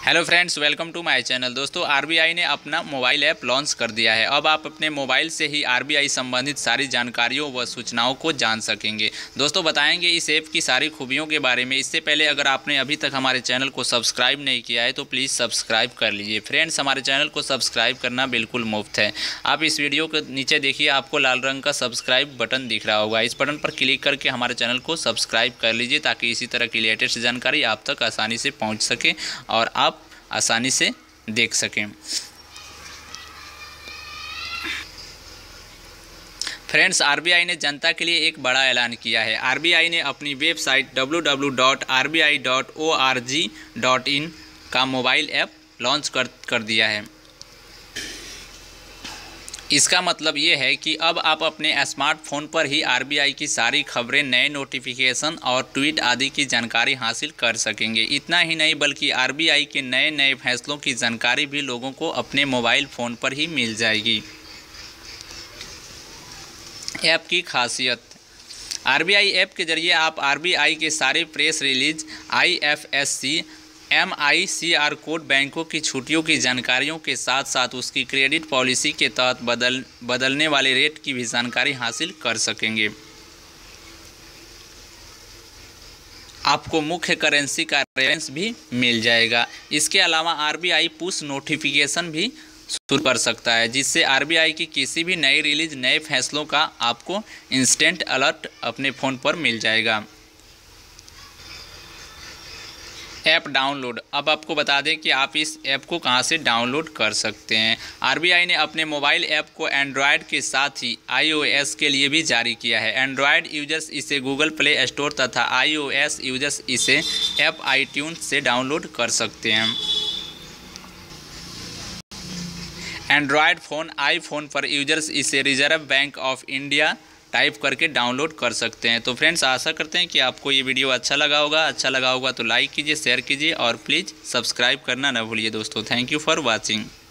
Hello friends, welcome to my channel. दोस्तों, RBI ने अपना मोबाइल ऐप लॉन्च कर दिया है। अब आप अपने मोबाइल से ही आरबीआई संबंधित सारी जानकारियों व सूचनाओं को जान सकेंगे। दोस्तों, बताएंगे इस ऐप की सारी खूबियों के बारे में। इससे पहले अगर आपने अभी तक हमारे चैनल को सब्सक्राइब नहीं किया है तो प्लीज़ सब्सक्राइब कर लीजिए। फ्रेंड्स, हमारे चैनल को सब्सक्राइब करना बिल्कुल मुफ्त है। आप इस वीडियो के नीचे देखिए, आपको लाल रंग का सब्सक्राइब बटन दिख रहा होगा। इस बटन पर क्लिक करके हमारे चैनल को सब्सक्राइब कर लीजिए ताकि इसी तरह की लेटेस्ट जानकारी आप तक आसानी से पहुँच सके और आप आसानी से देख सकें। फ्रेंड्स, आरबीआई ने जनता के लिए एक बड़ा ऐलान किया है। आरबीआई ने अपनी वेबसाइट www.rbi.org.in का मोबाइल ऐप लॉन्च कर दिया है। इसका मतलब ये है कि अब आप अपने स्मार्टफोन पर ही आरबीआई की सारी खबरें, नए नोटिफिकेशन और ट्वीट आदि की जानकारी हासिल कर सकेंगे। इतना ही नहीं बल्कि आरबीआई के नए नए फैसलों की जानकारी भी लोगों को अपने मोबाइल फ़ोन पर ही मिल जाएगी। ऐप की खासियत। आरबीआई ऐप के जरिए आप आरबीआई के सारे press release, IFSC, MICR code, बैंकों की छुट्टियों की जानकारियों के साथ साथ उसकी क्रेडिट पॉलिसी के तहत बदलने वाले रेट की भी जानकारी हासिल कर सकेंगे। आपको मुख्य करेंसी का रेफरेंस भी मिल जाएगा। इसके अलावा आरबीआई पुश नोटिफिकेशन भी शुरू कर सकता है, जिससे आरबीआई की किसी भी नई रिलीज, नए फैसलों का आपको इंस्टेंट अलर्ट अपने फ़ोन पर मिल जाएगा। App download. अब आपको बता दें कि आप इस ऐप को कहां से डाउनलोड कर सकते हैं। आरबीआई ने अपने मोबाइल ऐप को एंड्रॉयड के साथ ही iOS के लिए भी जारी किया है। एंड्रॉयड यूजर्स इसे गूगल प्ले स्टोर तथा iOS यूजर्स इसे ऐप iTunes से डाउनलोड कर सकते हैं। एंड्रॉयड फ़ोन, आईफोन पर यूजर्स इसे Reserve Bank of India type करके डाउनलोड कर सकते हैं। तो फ्रेंड्स, आशा करते हैं कि आपको ये वीडियो अच्छा लगा होगा तो लाइक कीजिए, शेयर कीजिए और प्लीज़ सब्सक्राइब करना ना भूलिए दोस्तों। Thank you for watching.